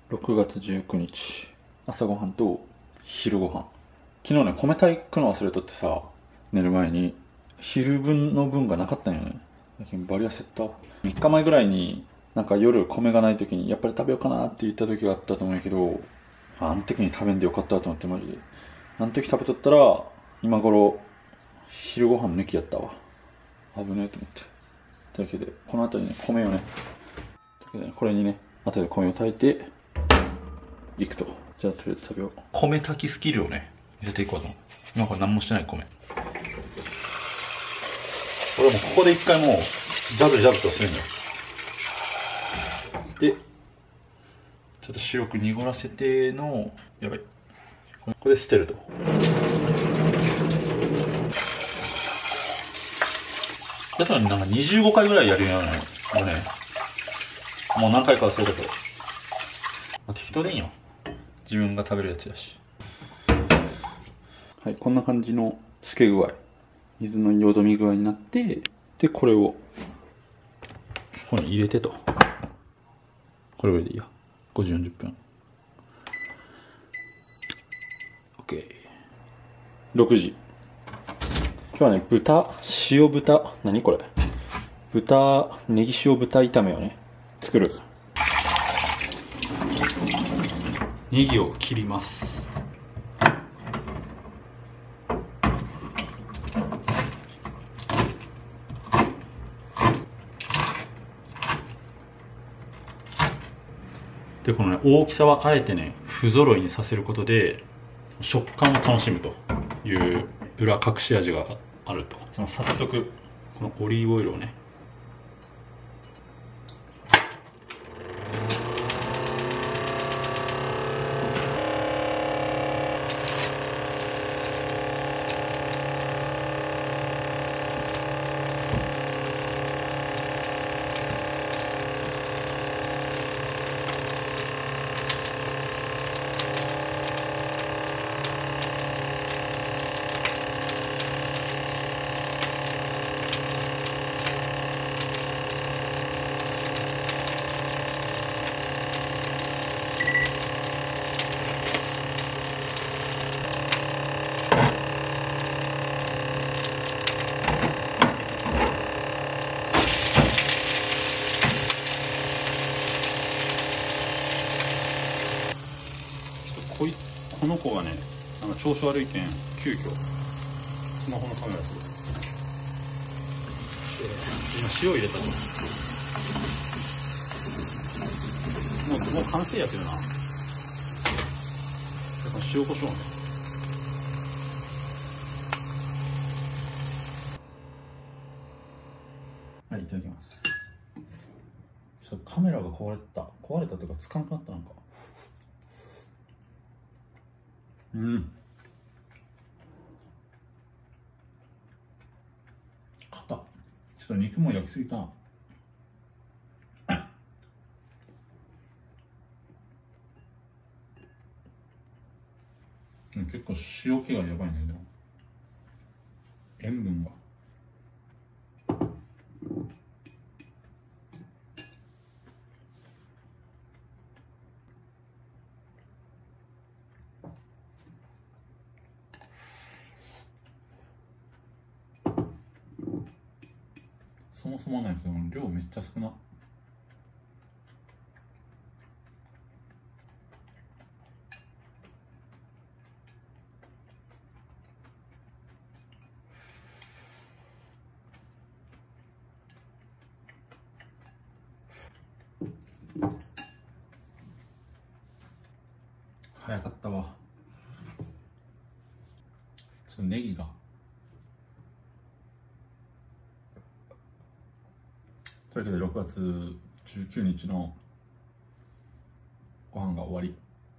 6月19日朝ごはんと昼ごはん。昨日ね、米炊くの忘れとってさ、寝る前に昼分の分がなかったんよね。バリ焦った。3日前ぐらいになんか夜米がない時にやっぱり食べようかなって言った時があったと思うんやけど、あの時に食べんでよかったと思って、マジであの時食べとったら今頃昼ごはん抜きやったわ。危ねえと思って。というわけでこの後にね、米をね、これにね、後で米を炊いていくと。じゃあとりあえず食べよう。米炊きスキルをね、見せていこうと思う。今これ何もしてない米。俺もここで一回もうジャブジャブとするんだよ。でちょっと白く濁らせての、やばい、これで捨てると。だからなんか25回ぐらいやるようなのね。もう何回か忘れたけど、適当でいいよ、自分が食べるやつやし。はい、こんな感じの透け具合、水のよどみ具合になって、でこれをここに入れてと。これぐらいでいいや。5時40分 OK。 6時。今日はね、塩豚、何これ、ネギ塩豚炒めをね作る。ネギを切ります。でこのね、大きさはあえてね不揃いにさせることで食感を楽しむという裏隠し味があると。早速このオリーブオイルをね、この子がね、なんか調子悪いけん、急遽スマホのカメラで今塩入れたと。もう完成やけどな。塩コショウね。はい、いただきます。ちょっとカメラが壊れたというかつかなくなったなんか。うん。硬っ。ちょっと肉も焼きすぎたな。結構塩気がやばいね。塩分が。そもそもないけど量めっちゃ少な。早かったわ。ちょっとネギが。というわけで6月19日のご飯が終わり。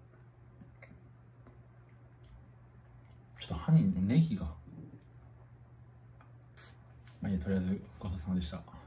ちょっと歯にネギが。まあいいや、とりあえずごちそうさまでした。